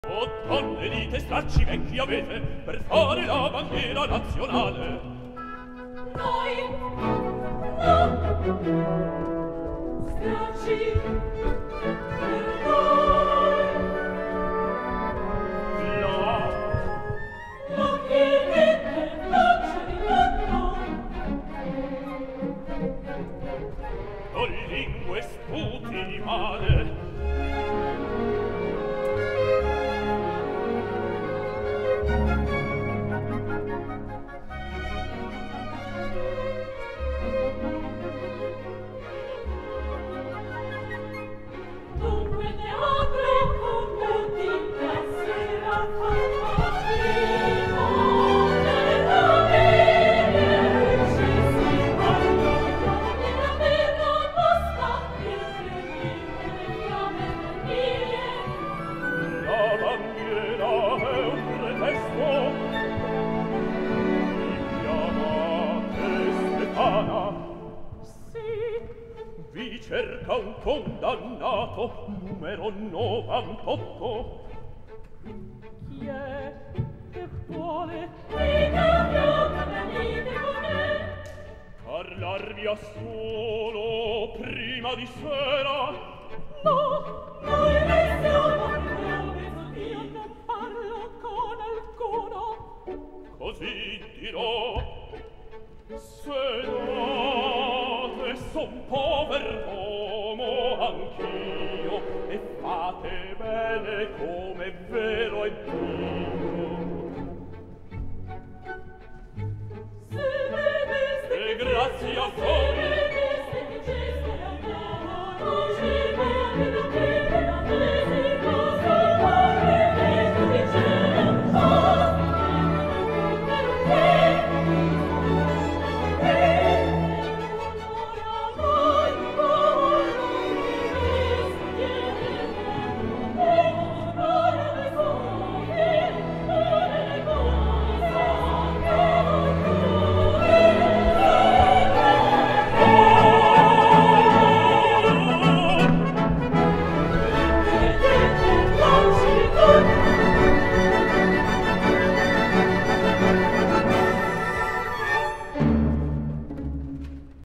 O donne dite stracci vecchi avete per fare la bandiera nazionale? Noi no, stracci per noi. No, Ma che dite faccia di tutto? con lingue sputi di male. Dunque teatro con tutti passerà La bandiera è un pretesto. Mi chiamate Stefana. Sì, Vi cerca un condannato, numero 98. chi è che vuole? Venite con me. Parlarvi a solo prima di sera. No, noi ne siamo prove, io non parlo con alcuno. Così dirò. Se date son pover'uomo anch'io, e fate bene come ve